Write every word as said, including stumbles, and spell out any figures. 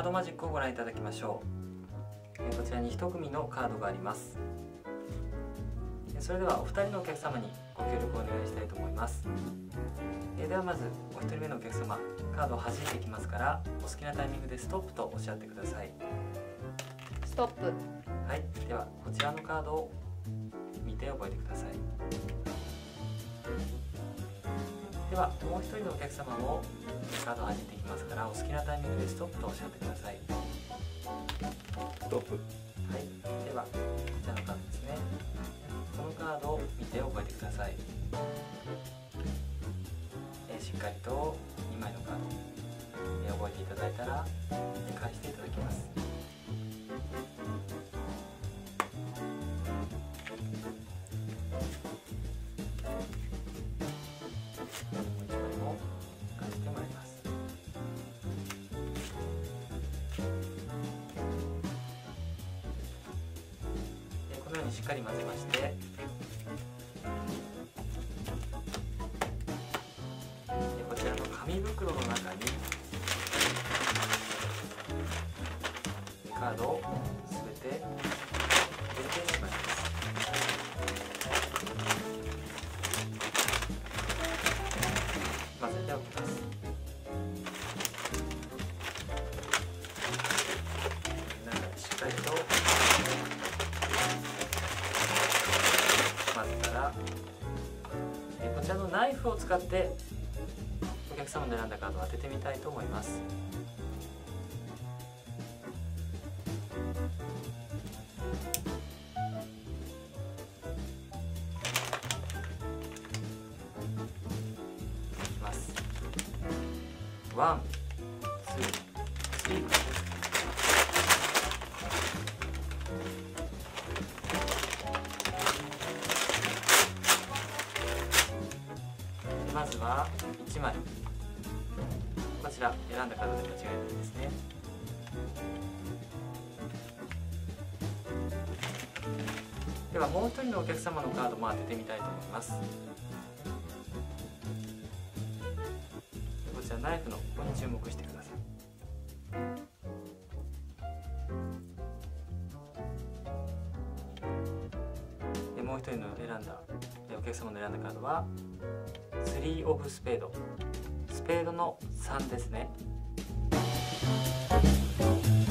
ードマジックをご覧いただきましょう。こちらにいち組のカードがあります。それではお二人のお客様にご協力をお願いしたいと思います。ではまずお一人目のお客様、カードを弾いていきますから、お好きなタイミングでストップとおっしゃってください。 ストップ。 はい、ではこちらのカードを見て覚えてください。ではもう一人のお客様もカードを弾いていきますから、お好きなタイミングでストップとおっしゃってください。 ストップ。 はい、ではこちらのカードですね。このカードを見て覚えてください。えー、しっかりとにまいのカード、えー、覚えていただいたら返していただきます。このようにしっかり混ぜまして、こちらの紙袋の中にカードをすべて入れてしまいます。混ぜておきます。中でしっかりと混ぜたら、こちらのナイフを使ってお客様の選んだカードを当ててみたいと思います。いきます。ワン、ツー、スリー。まずはいちまい、こちら選んだカードで間違いないですね。ではもう一人のお客様のカードも当ててみたいと思います。こちらナイフのここに注目してください。でもう一人の選んだお客様の選んだカードはスリーオブスペード、スペードのさんですね。